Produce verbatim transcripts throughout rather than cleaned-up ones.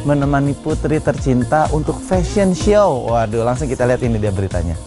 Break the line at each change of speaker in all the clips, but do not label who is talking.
menemani putri tercinta untuk fashion show. Waduh, langsung kita lihat ini dia beritanya.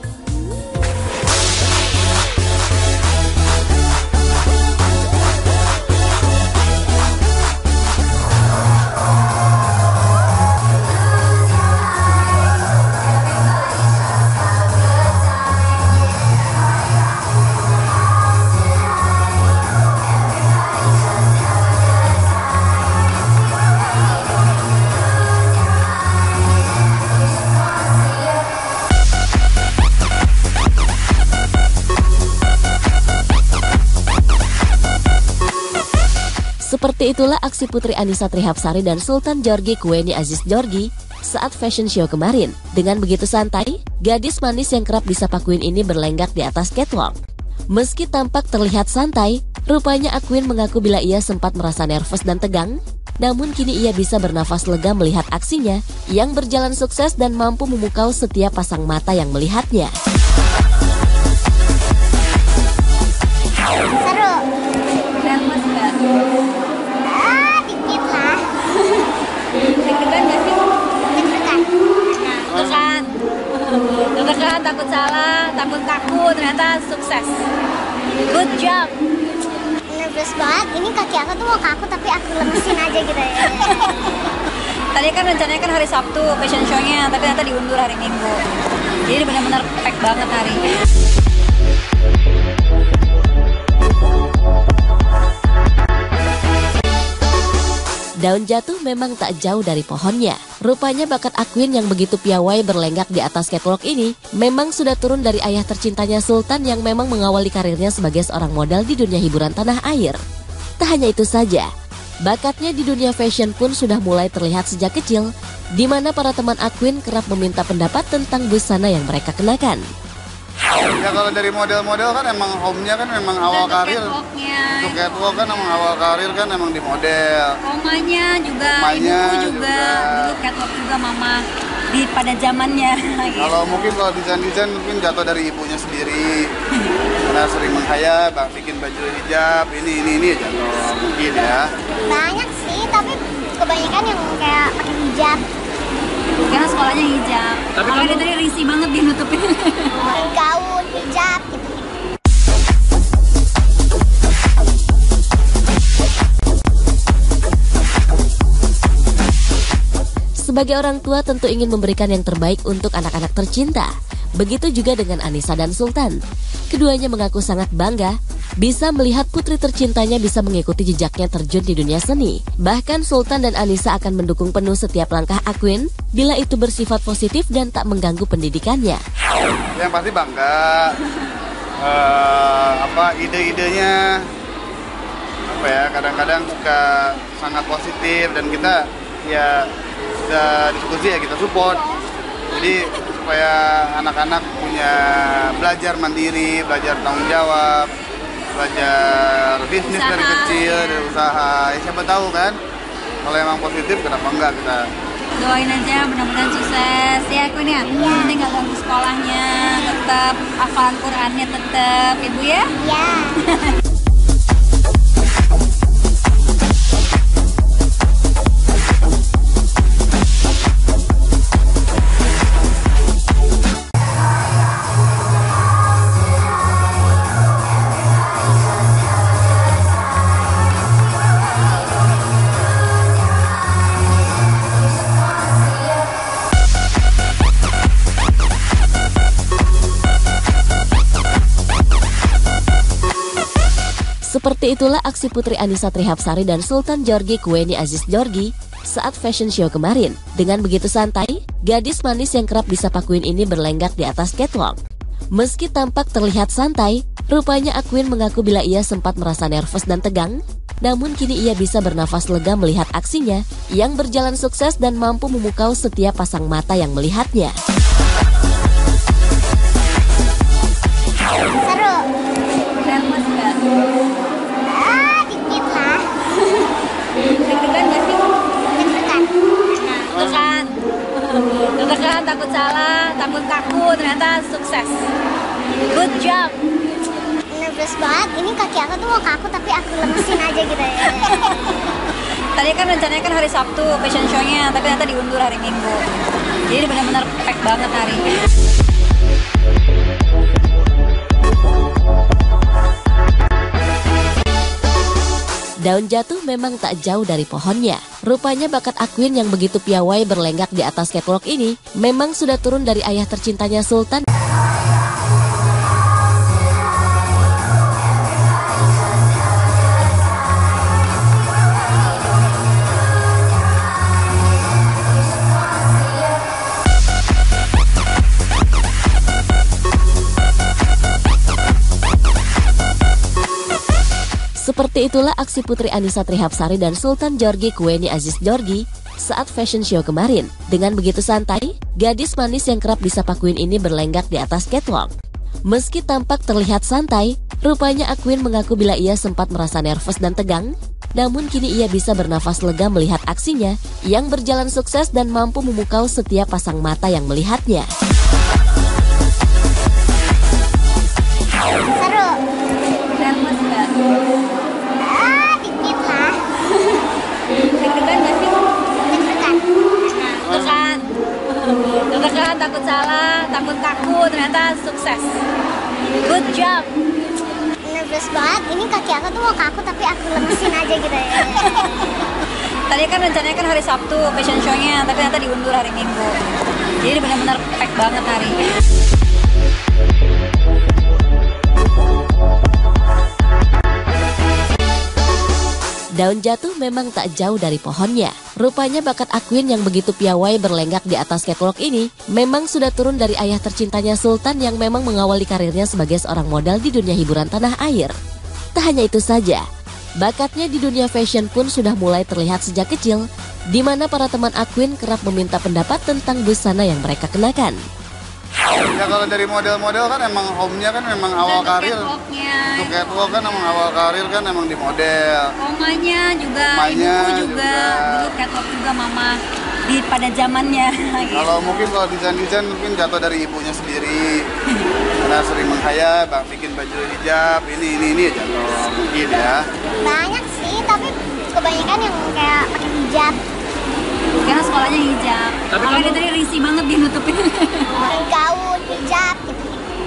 Seperti itulah aksi Putri Annisa Trihapsari dan Sultan Georgi Kueni Aziz Georgi saat fashion show kemarin. Dengan begitu santai, gadis manis yang kerap disapa Queen ini berlenggak di atas catwalk. Meski tampak terlihat santai, rupanya Aquin mengaku bila ia sempat merasa nervous dan tegang, namun kini ia bisa bernafas lega melihat aksinya yang berjalan sukses dan mampu memukau setiap pasang mata yang melihatnya.
Seru. Nervous nggak? Ah, dikit lah. Deg-degan nggak sih? Deg-degan. Deg-degan. Deg-degan, takut salah, takut kaku, ternyata sukses. Good job. Nervous banget. Ini kaki aku tuh mau kaku tapi aku lemesin aja gitu ya.
Tadi kan rencananya kan hari Sabtu fashion show-nya, tapi ternyata diundur hari Minggu. Jadi benar-benar perfect banget hari ini.
Daun jatuh memang tak jauh dari pohonnya. Rupanya bakat Aquin yang begitu piawai berlenggak di atas catwalk ini memang sudah turun dari ayah tercintanya Sultan yang memang mengawali karirnya sebagai seorang model di dunia hiburan tanah air. Tak hanya itu saja, bakatnya di dunia fashion pun sudah mulai terlihat sejak kecil, di mana para teman Aquin kerap meminta pendapat tentang busana yang mereka kenakan.
Ya kalau dari model-model kan emang home-nya kan memang awal karir. Untuk catwalk kan emang awal karir kan emang di model.
Omanya juga,
Omanya
ibuku juga,
juga.
dulu catwalk juga mama di pada zamannya. Gitu.
Kalau mungkin kalau desain-desain mungkin jatuh dari ibunya sendiri. Karena sering menghayal, bikin baju hijab, ini ini ini jatuh mungkin ya.
Banyak sih, tapi kebanyakan yang kayak pakai hijab.
Karena sekolahnya hijab.
Tapi
makanya
kamu...
tadi risih banget dia nutupin.
Gaun, hijab gitu.
Sebagai orang tua tentu ingin memberikan yang terbaik untuk anak-anak tercinta. Begitu juga dengan Annisa dan Sultan. Keduanya mengaku sangat bangga bisa melihat putri tercintanya bisa mengikuti jejaknya terjun di dunia seni. Bahkan Sultan dan Annisa akan mendukung penuh setiap langkah Aquin bila itu bersifat positif dan tak mengganggu pendidikannya.
Yang pasti bangga, uh, apa ide-idenya, apa ya kadang-kadang suka sangat positif dan kita ya sudah diskusi ya kita support. Jadi supaya anak-anak punya belajar mandiri, belajar tanggung jawab, belajar bisnis
usaha,
dari kecil,
ya.
dari usaha. Ya, siapa tahu kan, kalau emang positif kenapa enggak kita.
Doain aja mudah-mudahan sukses ya Queen ya. Nanti nggak ganggu sekolahnya, tetap hafalan Qurannya tetap, ibu ya.
Ya.
Seperti itulah aksi Putri Annisa Trihapsari dan Sultan Georgi Kueni Aziz Georgi saat fashion show kemarin. Dengan begitu santai, gadis manis yang kerap disapa Queen ini berlenggak di atas catwalk. Meski tampak terlihat santai, rupanya Aquin mengaku bila ia sempat merasa nervous dan tegang, namun kini ia bisa bernafas lega melihat aksinya yang berjalan sukses dan mampu memukau setiap pasang mata yang melihatnya.
Seru.
Nervous nggak?
Ah, dikit lah.
Deg-degan nggak sih?
Deg-degan.
Deg-degan. Deg-degan, takut salah, takut kaku, ternyata sukses. Good job.
Nervous banget. Ini kaki aku tuh mau kaku tapi aku lemesin aja gitu ya.
Tadi kan rencananya kan hari Sabtu fashion show-nya, tapi ternyata diundur hari Minggu. Jadi benar-benar pack banget hari ini.
Daun jatuh memang tak jauh dari pohonnya. Rupanya bakat Aquin yang begitu piawai berlenggak di atas catwalk ini memang sudah turun dari ayah tercintanya Sultan. Seperti itulah aksi Putri Annisa Trihapsari dan Sultan Jorgi Kueni Aziz Jorgi saat fashion show kemarin. Dengan begitu santai, gadis manis yang kerap disapa Queen ini berlenggak di atas catwalk. Meski tampak terlihat santai, rupanya Aquin mengaku bila ia sempat merasa nervous dan tegang, namun kini ia bisa bernafas lega melihat aksinya yang berjalan sukses dan mampu memukau setiap pasang mata yang melihatnya.
Seru.
Nervous nggak?
Ah, dikit lah.
Deg-degan nggak sih?
Deg-degan.
Deg-degan. Deg-degan, takut salah, takut kaku, ternyata sukses. Good job.
Nervous banget. Ini kaki aku tuh mau kaku tapi aku lemesin aja gitu ya.
Tadi kan rencananya kan hari Sabtu fashion show-nya, tapi ternyata diundur hari Minggu. Jadi benar-benar pack banget hari ini.
Daun jatuh memang tak jauh dari pohonnya. Rupanya bakat Aquin yang begitu piawai berlenggak di atas catwalk ini memang sudah turun dari ayah tercintanya Sultan yang memang mengawali karirnya sebagai seorang model di dunia hiburan tanah air. Tak hanya itu saja, bakatnya di dunia fashion pun sudah mulai terlihat sejak kecil, di mana para teman Aquin kerap meminta pendapat tentang busana yang mereka kenakan.
Ya kalau dari model-model kan emang home-nya kan memang awal
Dan
karir.
catwalk-nya.
Untuk catwalk kan emang awal karir kan emang di model.
Omanya juga,
Omanya
ibuku juga,
juga.
dulu catwalk juga mama di pada zamannya. Gitu.
Kalau mungkin kalau desain-desain mungkin jatuh dari ibunya sendiri. Karena sering menghayal, bang bikin baju hijab, ini ini ini jatuh mungkin ya.
Banyak sih, tapi kebanyakan yang kayak pakai hijab.
Karena sekolahnya hijab. Kalau dia tadi risih banget dia nutupin.
Pakai gaun, hijab gitu.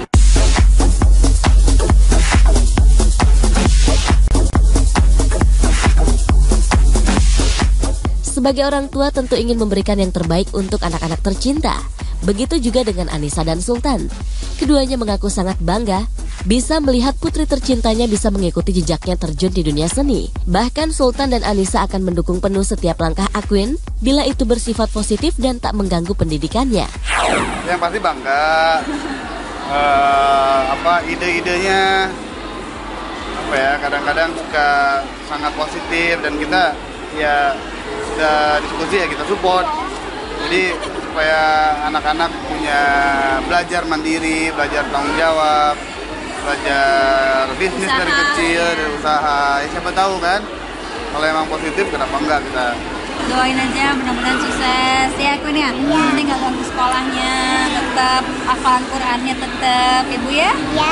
Sebagai orang tua tentu ingin memberikan yang terbaik untuk anak-anak tercinta. Begitu juga dengan Annisa dan Sultan. Keduanya mengaku sangat bangga bisa melihat putri tercintanya bisa mengikuti jejaknya terjun di dunia seni. Bahkan Sultan dan Annisa akan mendukung penuh setiap langkah Aquin bila itu bersifat positif dan tak mengganggu pendidikannya.
Yang pasti bangga. Uh, apa ide-idenya apa ya kadang-kadang suka sangat positif dan kita ya sudah diskusi ya kita support. Jadi supaya anak-anak punya belajar mandiri, belajar tanggung jawab, belajar bisnis
Usaha.
dari kecil, dari usaha. Ya, siapa tahu kan, kalau emang positif kenapa enggak kita.
Doain aja mudah-mudahan sukses ya Aquin ya. Nanti nggak ganggu sekolahnya, tetap hafalan Qurannya tetap, ibu ya.
Ya.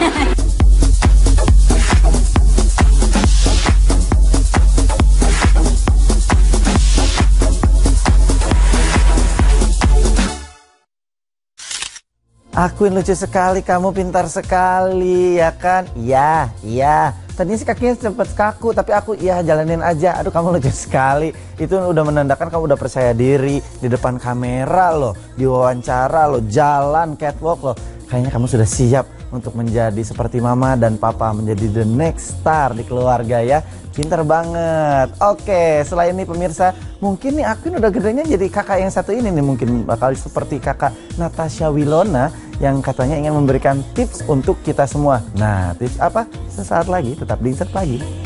Aquin lucu sekali, kamu pintar sekali, ya kan? Iya, iya. Tadinya sih kakinya sempat kaku, tapi aku ya jalanin aja. Aduh, kamu lucu sekali. Itu udah menandakan kamu udah percaya diri di depan kamera loh, diwawancara loh, jalan catwalk loh. Kayaknya kamu sudah siap untuk menjadi seperti mama dan papa, menjadi the next star di keluarga ya. Pintar banget. Oke, selain ini pemirsa, mungkin nih Aquin udah gedenya jadi kakak yang satu ini nih. Mungkin bakal seperti kakak Natasha Wilona yang katanya ingin memberikan tips untuk kita semua. Nah, tips apa? Sesaat lagi, tetap di Insert Pagi.